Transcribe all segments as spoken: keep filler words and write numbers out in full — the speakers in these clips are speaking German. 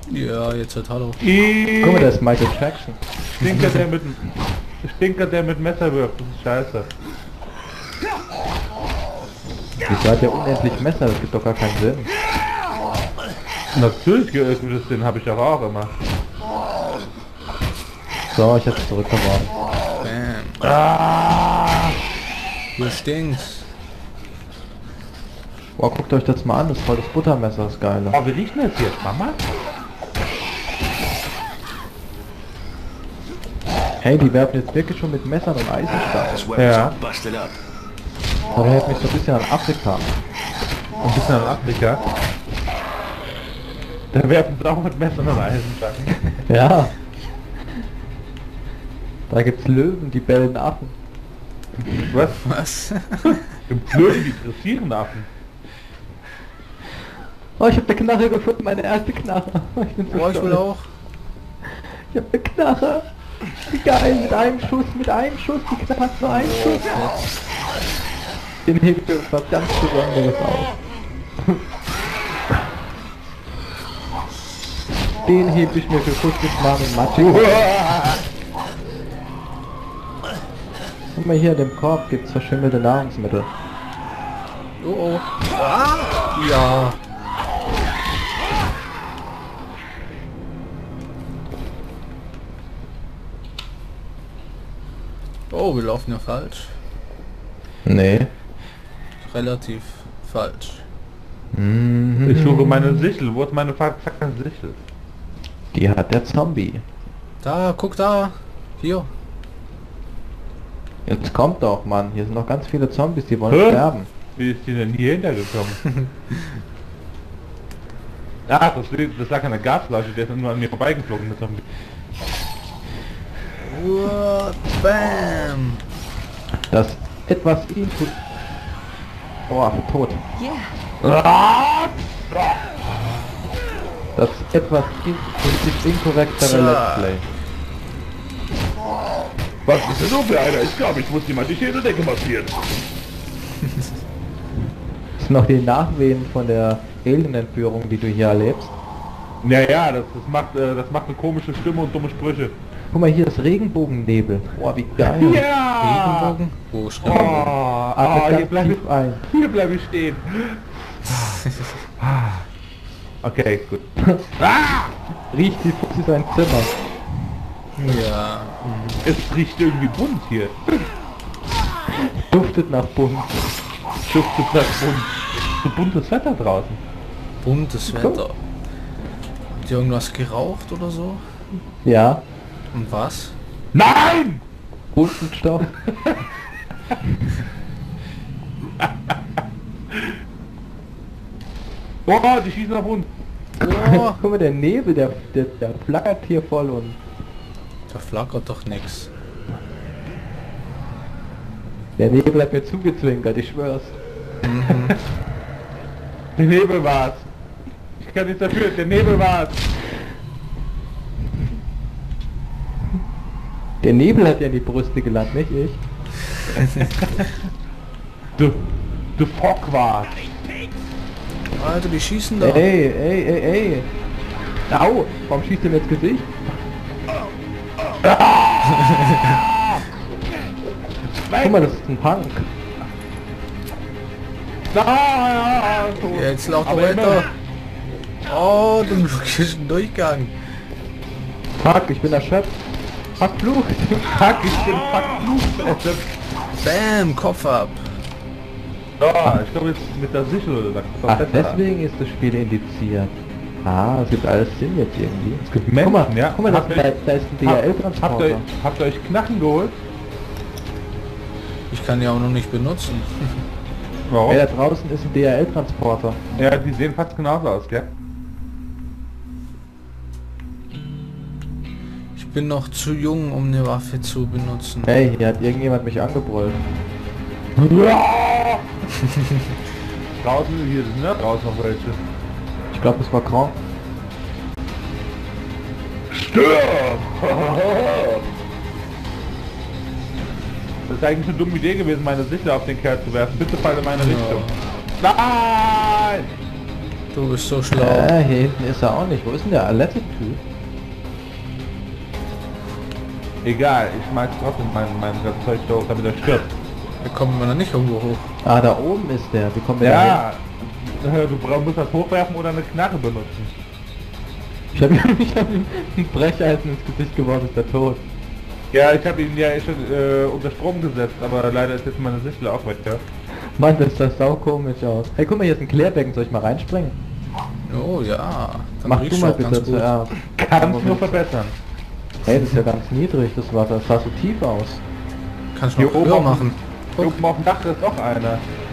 Ja, jetzt halt hallo. Guck mal, da ist Michael Jackson. Stinker, der mit Stinker, der mit Messer wirft, das ist scheiße. Wieso hat der unendlich Messer? Das gibt doch gar keinen Sinn. Natürlich gibt es den, habe ich aber auch immer. So, ich hab's zurückgeworfen. Bam. Ah! Du stinkst. Boah, guckt euch das mal an, das ist voll das Buttermesser, das Geile. Oh, wie riecht denn das jetzt, Mama? Hey, die werfen jetzt wirklich schon mit Messern und Eisenstahl. This weapon's Ja. all busted up. Das erinnert mich so ein bisschen an Afrika. Ein bisschen an Afrika. Da werfen sie auch mit Messern und Eisenstangen. Ja. Da gibt's Löwen, die bellen Affen. Was? Was? Im Löwen, die dressieren Affen. Oh, ich hab eine Knarre gefunden, meine erste Knarre. Ich bin so Boah, ich will stolz. auch. Ich hab eine Knarre. Wie geil, mit einem Schuss, mit einem Schuss, die Knarre hat nur einen Schuss. Den hebt mir was ganz Besonderes auf. Den heb ich mir für Fußball Mann und Mathe. Guck mal hier in dem Korb gibt's verschimmelte Nahrungsmittel. Oh oh. Ah, ja. Oh, wir laufen ja falsch. Nee. Relativ falsch. Mhm. Ich suche meine Sichel. Wo ist meine verzackte Sichel? Die hat der Zombie. Da, guck da. Hier. Jetzt kommt doch, Mann. Hier sind noch ganz viele Zombies, die wollen Hä? sterben. Wie ist die denn hier hintergekommen? Ach, das, das lag an der Gasflasche, der ist nur an mir vorbeigeflogen. Der Zombie. What? Bam. Das etwas intu... Oh, tot. Ah! Das etwas intuitiv inkorrektere Tja. Let's Play. Was ist denn so für einer? Ich glaube, ich muss jemand die Schädeldecke massieren. Das sind noch die Nachwehen von der Alien-Entführung, die du hier erlebst. Naja, das, das, macht, äh, das macht eine komische Stimme und dumme Sprüche. Guck mal, hier ist Regenbogennebel. Boah, wie geil. Ja! Regenbogen? Wo ist Oh, Regenbogen? oh, Atmet hier ganz bleibe tief ein. hier bleib ich stehen. Okay, gut. Ah! Riecht wie Fuchs sein Zimmer. Ja. Es riecht irgendwie bunt hier. Duftet nach Bunt. Duftet nach bunt. So buntes Wetter draußen. Buntes Wetter. Habt ihr irgendwas geraucht oder so? Ja, Und was? Nein! bunten Stoff. Oh, die schießen auf uns. Oh, Guck mal, der Nebel, der, der, der flackert hier voll und... da flackert doch nix. Der Nebel hat mir zugezwinkert, ich schwör's. Der Nebel war's. Ich kann nichts dafür, der Nebel war's. Der Nebel hat ja in die Brüste gelandet, nicht ich. Du, du Fock war's. Alter, die schießen da. Ey, ey, ey, ey. Au, warum schießt er mir ins Gesicht? Guck mal, das ist ein Punk. Ah, so. Jetzt lauf doch Aber weiter. Oh, du blockierst einen Durchgang. Fuck, ich bin erschöpft. Fuck, Flucht. Fuck, ich bin verflucht. Bam, Kopf ab. Ja, ich glaube jetzt mit der Sichel oder was. Ach, deswegen ist das Spiel indiziert. Ah, es gibt alles Sinn jetzt irgendwie. Es gibt Guck Menschen, mal, ja. guck mal, das, Habt da, ihr- da ist ein Habt, habt, ihr, D H L-Transporter. habt ihr euch Knacken geholt? Ich kann die auch noch nicht benutzen. Warum? Ey, da draußen ist ein D H L-Transporter. Ja, die sehen fast genauso aus, gell? Ich bin noch zu jung, um eine Waffe zu benutzen. Hey, hier hat irgendjemand mich angebrüllt. Draußen, hier sind ja draußen noch welche. Ich glaube, es war Kronk. Stirb! Das ist eigentlich eine dumme Idee gewesen, meine Sichel auf den Kerl zu werfen. Bitte fall in meine Richtung. Nein! Du bist so schlau. Äh, hier hinten ist er auch nicht. Wo ist denn der Athletic-Typ? Egal, ich schmeiß trotzdem mein, mein ganzes Zeug da hoch, damit er stirbt. Da kommen wir dann nicht irgendwo hoch. Ah, da oben ist der. Wie kommen wir da hin? Ja, du brauchst musst das hochwerfen oder eine Knarre benutzen. Ich habe ihm, ich hab ihm ein Brecheisen ins Gesicht geworfen, ist der tot. Ja, ich habe ihn ja schon äh, unter Strom gesetzt, aber leider ist jetzt meine Sichel auch weg, ja. Mann, das sah sau komisch aus. Hey, guck mal, hier ist ein Klärbecken. Soll ich mal reinspringen? Oh ja. Dann Mach du riechst mal auch ganz bitte gut. zuerst. Kannst nur verbessern. Hey, das ist ja ganz niedrig, das Wasser. Das sah so tief aus. Kannst du Hier noch oben höher auf dem- machen. Hier oben auf dem Dach ist auch einer.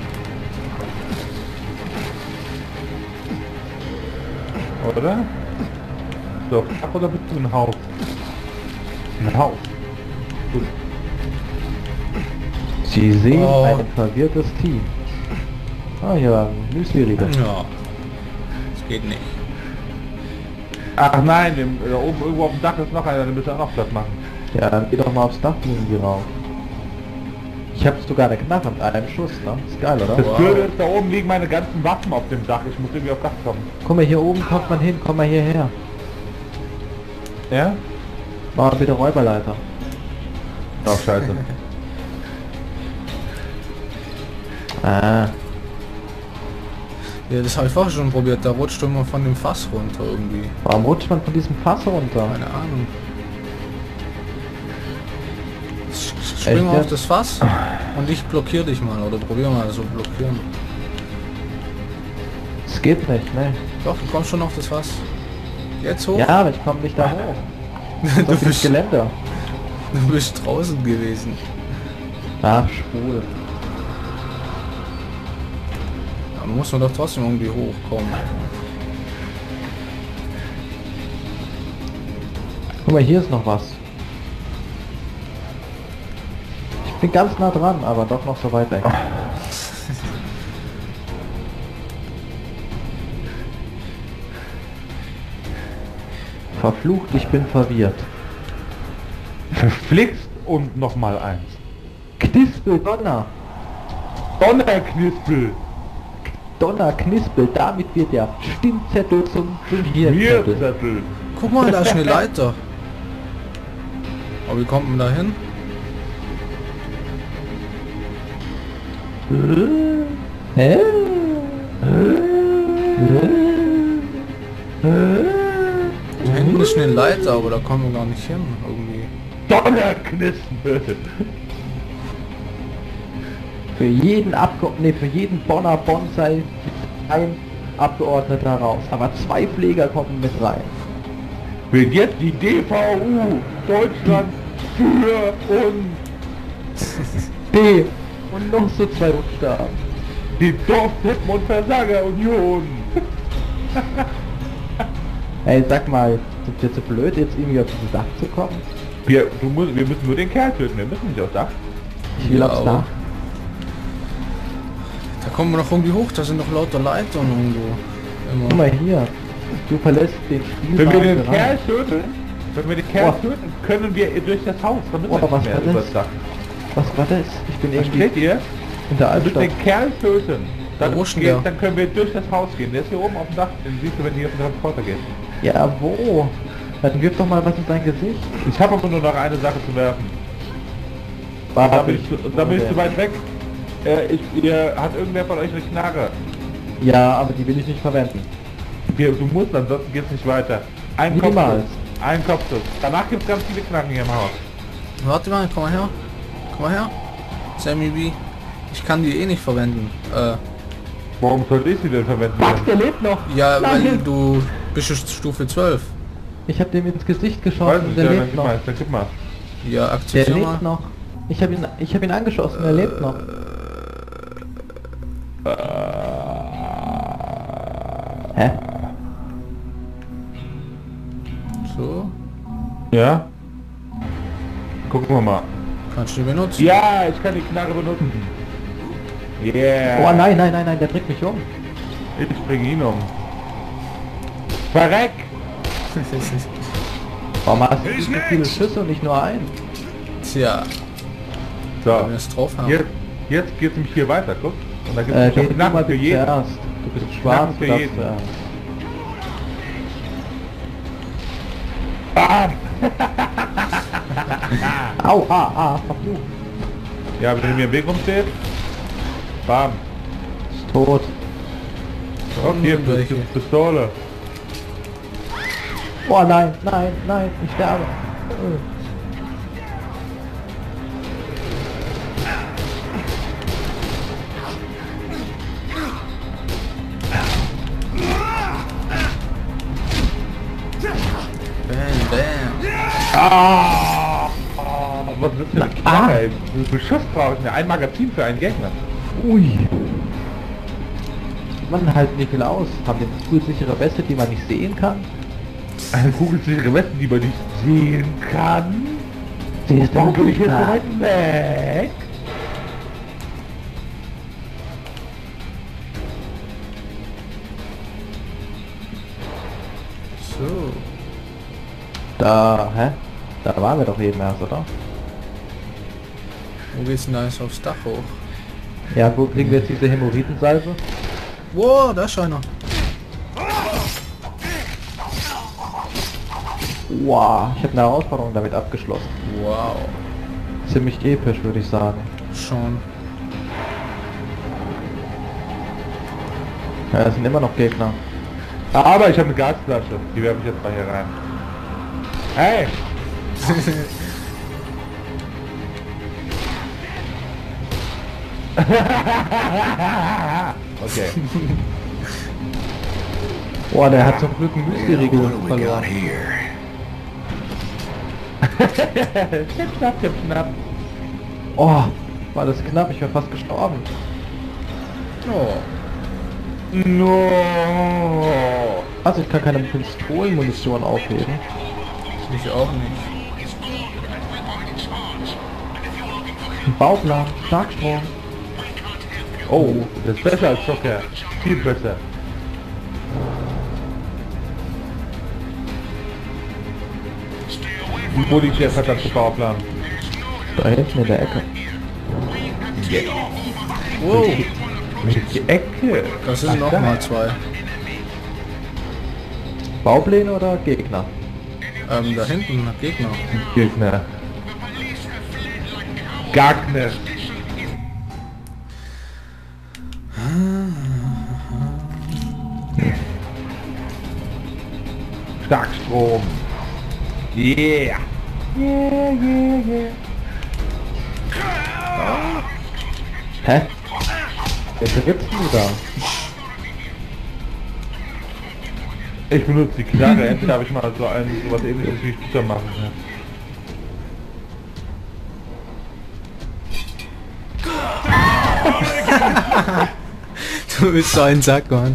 Oder? So, Dach oder bist du ein Haus? Ein Haus. Gut. Sie sehen Oh. ein verwirrtes Team. Ah, hier, Müsli-Riegel. Ja. Das geht nicht. Ach nein, im, da oben irgendwo auf dem Dach ist noch einer, den müssen wir auch noch platt machen. Ja, dann geh doch mal aufs Dach irgendwie rauf. Ich hab sogar eine Knarre mit einem Schuss, ne? Ist geil, oder? Das Wow. Blöde ist, da oben liegen meine ganzen Waffen auf dem Dach. Ich muss irgendwie aufs Dach kommen. Guck mal, hier oben kommt man hin, komm mal hierher. Ja? Mach mal bitte Räuberleiter. Oh, scheiße. Ah, Ja, das habe ich vorher schon probiert. Da rutscht immer von dem Fass runter irgendwie. warum rutscht man von diesem Fass runter? Keine Ahnung. Sch- sch- Spring mal Echt auf das Fass und ich blockiere dich mal oder probier mal so blockieren. Es geht nicht, ne? Doch, du kommst schon auf das Fass. Jetzt hoch? Ja, aber ich komme nicht da hoch. So du, viel bist, Geländer. du bist draußen gewesen. Ach, schwul. Da muss man doch trotzdem irgendwie hochkommen. Guck mal, hier ist noch was. Ich bin ganz nah dran, aber doch noch so weit weg. Verflucht, ich bin verwirrt. Verflixt und nochmal eins. Knispel, Donner! Donnerknispel! Donner, Knispel, damit wird der Stimmzettel zum Turnierzettel. Bierzettel! Guck mal, da ist eine Leiter. Aber wie kommt man da hin? Hä? Da hinten ist eine Leiter, aber da kommen wir gar nicht hin. Irgendwie. Donnerknispel! Für jeden Abgeordneten, nee, für jeden Bonner Bonsai ist ein Abgeordneter raus. Aber zwei Pfleger kommen mit rein. Wird jetzt die D V U Deutschland für uns D. Und noch so zwei Buchstaben. die Dorfpuppen und Versagerunion! Ey, sag mal, sind wir zu blöd, jetzt irgendwie auf dieses Dach zu kommen? Wir, du musst, wir müssen nur den Kerl töten, wir müssen nicht aufs Dach. Ich will Ja, aufs aber- Dach. Da kommen wir noch irgendwie hoch, da sind noch lauter Leitern irgendwo. Guck Immer. mal hier. Du verlässt den Wenn wir Spielbahn den bereit. Kerl töten, wenn wir den Kerl Oh. töten, können wir durch das Haus, dann müssen Oh, wir was nicht mehr war das? übers Dach. Was war das? Ich bin irgendwie Versteht ihr? in der Wir müssen Altstadt. den Kerl töten. Dann, Wo ist denn geht, der? dann können wir durch das Haus gehen. Der ist hier oben auf dem Dach. Den siehst du, wenn du hier auf den Transporter gehst. Ja, wo? Dann wirf doch mal was in sein Gesicht. Ich habe aber nur noch eine Sache zu werfen. War Da bin ich, zu- da bin ich zu weit weg. Äh, ich, ihr, hat irgendwer von euch eine Knarre? Ja, aber die will ich nicht verwenden. Wir, du musst, ansonsten geht's nicht weiter. Ein Niemals. Kopfschuss. Ein Kopfschuss. Danach gibt es ganz viele Knarren hier im Haus. Warte mal, komm mal her. Komm mal her. Sammy B. Ich kann die eh nicht verwenden. Äh, Warum soll ich sie denn verwenden? Was, der lebt noch? ja, weil Nein. du bist schon Stufe zwölf. Ich habe dem ins Gesicht Weiß geschossen, nicht, der ja, dann lebt gib noch. mal, dann gib mal. Ja, Der akzeptier mal. lebt noch. Ich habe ihn, ich habe ihn angeschossen, er lebt noch. Hä? So. Ja? Gucken wir mal. Kannst du die benutzen? Ja, ich kann die Knarre benutzen. Yeah. Oh nein, nein, nein, nein, der bringt mich um. Ich bringe ihn um. Verreck! Warum hast du so viele Schüsse und nicht nur einen? Tja, So, wenn wir es drauf haben. jetzt, jetzt geht's nämlich hier weiter, guck. Und da gibt's Äh, nämlich geh auch du mal Knarren für bitte jeden. zuerst. Du bist schwarz, Knacken für das, jeden. äh, Bam! Au, ah, ah, verflucht. Ja, wenn du mir im Weg rumstehst. Bam. Ist tot. Okay, Und welche? Pistole. Oh nein, nein, nein, ich sterbe. Äh. Bam, bam. Ah! Was ist das für eine Knarre, ey? Wie viel Schuss brauche ich denn? Ein Magazin für einen Gegner. Ui. Man halt nicht viel aus. Haben den kugelsichere Weste, die man nicht sehen kann. Eine kugelsichere Weste, die man nicht sehen kann. Sie ist Warum bin ich wirklich jetzt so da. weit weg? So. Da, hä? Da waren wir doch eben erst, oder? Wo geht's denn da jetzt aufs Dach hoch? Ja, wo kriegen wir jetzt diese Hämorrhoidensalbe? Wow, da ist einer. Wow, ich habe eine Herausforderung damit abgeschlossen. Wow. Ziemlich episch, würde ich sagen. Schon. Ja, es sind immer noch Gegner. Aber ich habe eine Gasflasche. Die werfe ich jetzt mal hier rein. Hey! Okay. Boah, der hat zum Glück einen Müsli-Riegel verloren. Schnipp, schnapp, schnipp, schnapp. Oh, war das knapp, ich wäre fast gestorben. Oh. No. Also ich kann keine Pistolenmunition aufheben. Ich auch nicht. Ein Bauplan, Starkstrom. Oh, das ist besser als Schocker. Viel besser. Wo liegt der verdammte Bauplan? Da hinten in der Ecke. Wow. Welche Ecke? Das sind noch mal zwei. Baupläne oder Gegner? Ähm, da hinten, Gegner. Gegner. Gagner. Starkstrom. Yeah. Yeah, yeah, yeah. Hä? Wer dritt's denn da? Ich benutze die Knarre, endlich habe ich mal so ein sowas ähnliches wie ich da machen kann. Du bist so ein Sack, Mann.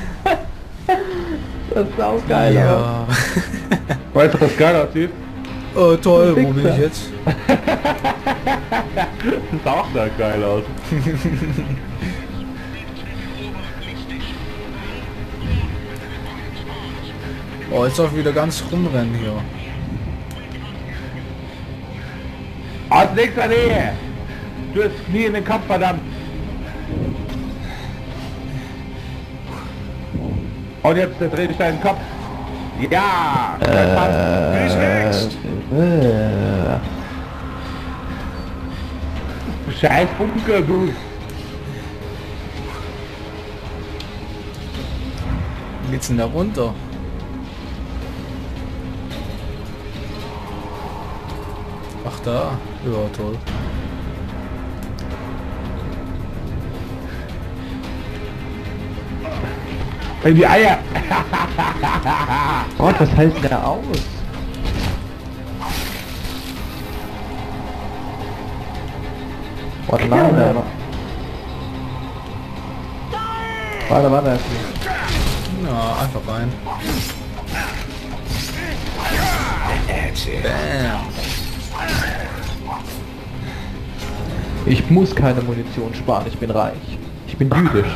Das ist auch geil, Ja. Weißt du, was geil aussieht? Oh toll, wo bin Fixer. ich jetzt? Das sah auch da geil aus. Oh, jetzt darf ich wieder ganz rumrennen hier. Aus nächster Nähe! Du hast Knie in den Kopf, verdammt! Und jetzt dreh ich deinen Kopf. Ja! Äh, äh, Scheiß Bunker, du! Wie geht's denn da runter? Ach da, ja toll. In die Eier! Gott, was hält denn der aus? Warte, nein, der war... Warte, warte. Ja, einfach rein. Bam. Ich muss keine Munition sparen, ich bin reich. Ich bin jüdisch.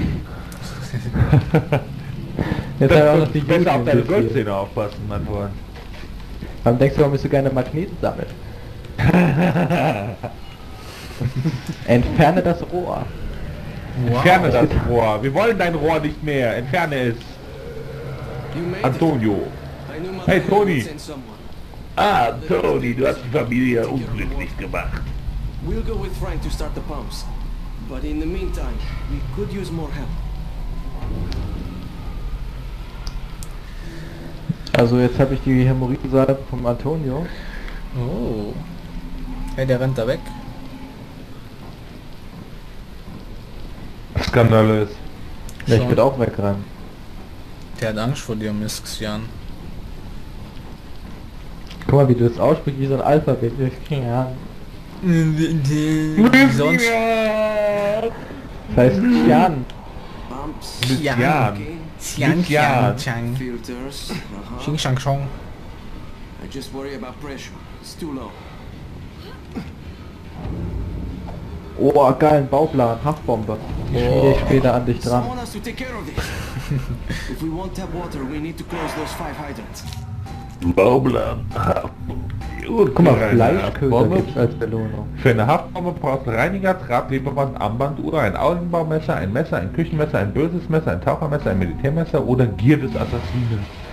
Jetzt haben wir auch noch die Juden Besser auf deine integriert. Goldzähne aufpassen, mein Freund. Warum denkst du, warum bist du gerne Magneten sammeln? Entferne das Rohr. Entferne das Rohr. Wir wollen dein Rohr nicht mehr. Entferne es. Antonio. Hey Toni. Ah, Tony, du hast die Familie unglücklich gemacht. We'll go with Frank to start the pumps. But in the meantime, we could use more help. Also jetzt habe ich die Hämorrhoidensalbe vom Antonio. Oh. Hey, der rennt da weg. Skandalös. Ja, ich Schon. würde auch wegrennen. Der hat Angst vor dir, Miskian. Guck mal, wie du das aussprichst, wie so ein Alphabet. Ja. Sonst... Das heißt Jan. Pumps, Ja. Jan. okay. Xiang, Jan. Xiang, Chang. Filters. Uh-huh. Xing, Shang, Chong. I just worry about pressure. It's too low. Oh, geil, ein Bauplan, Haftbombe. Die schmiede ich später an dich dran. Someone has to take care of this. If we want tap water, we need to close those five hydrants. Baublan. Guck mal, Fleischköder gibt's als Belohnung. Für eine Haftbombe brauchst du Reiniger, Draht, Klebeband, Armbanduhr, ein Augenbaumesser, ein Messer, ein Küchenmesser, ein böses Messer, ein Tauchermesser, ein Militärmesser oder Gier des Assassinen.